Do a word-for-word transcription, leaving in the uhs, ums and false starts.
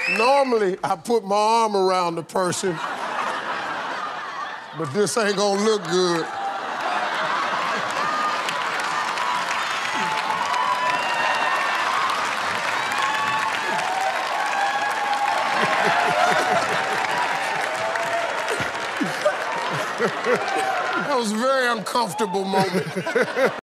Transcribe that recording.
Normally, I put my arm around the person, but this ain't gonna look good. That was a very uncomfortable moment.